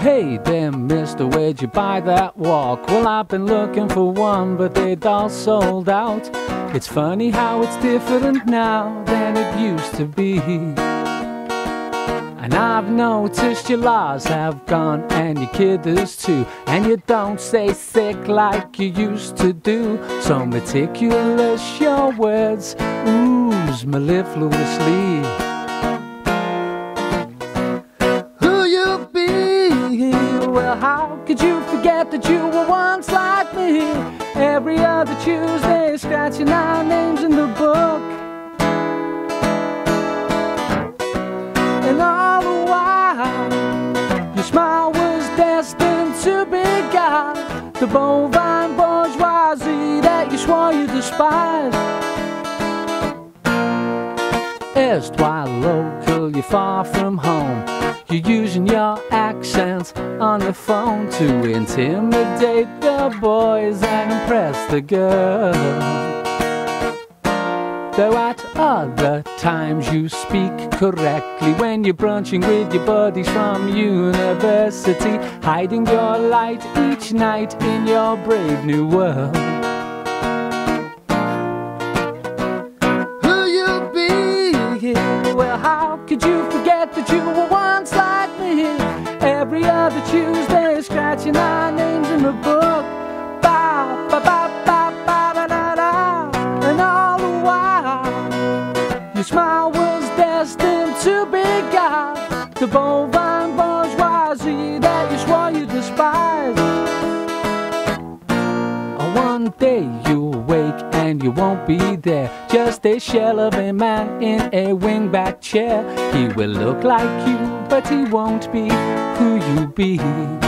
Hey there, mister, where'd you buy that walk? Well, I've been looking for one, but they'd all sold out. It's funny how it's different now than it used to be. And I've noticed your laws have gone, and your kiddos too. And you don't stay sick like you used to do. So meticulous your words ooze mellifluously. Well, how could you forget that you were once like me? Every other Tuesday, scratching our names in the book. And all the while, your smile was destined to beguile the bovine bourgeoisie that you swore you despised. Erstwhile local, you're far from home. You're using your accents on the phone to intimidate the boys and impress the girls. Though at other times you speak correctly when you're brunching with your buddies from university, hiding your light each night in your brave new world. Well, how could you forget that you were once like me? Every other Tuesday, scratching our names in the book. Ba ba ba ba ba ba da da. And all the while, your smile was destined to beguile the bovine bourgeoisie that you swore you despised. One day you'll wake and you won't be there, just a shell of a man in a wingback chair. He will look like you, but he won't be who you be.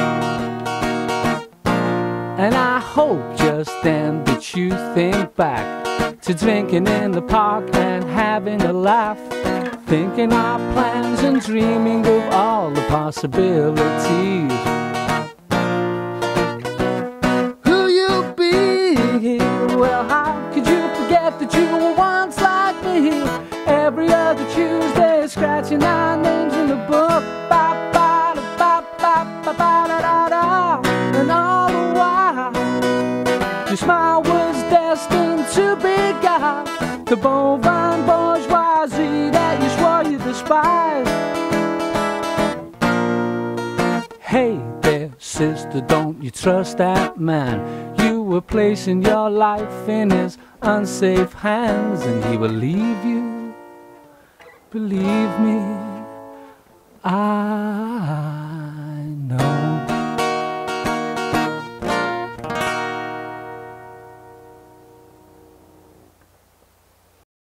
And I hope just then that you think back to drinking in the park and having a laugh, thinking our plans and dreaming of all the possibilities. Well, how could you forget that you were once like me? Every other Tuesday, scratching our names in the book. Ba ba da ba ba ba ba da da da. And all the while, your smile was destined to beguile the bovine bourgeoisie that you swore you despised. Hey there, sister, don't you trust that man? You were placing your life in his unsafe hands, and he will leave you, believe me.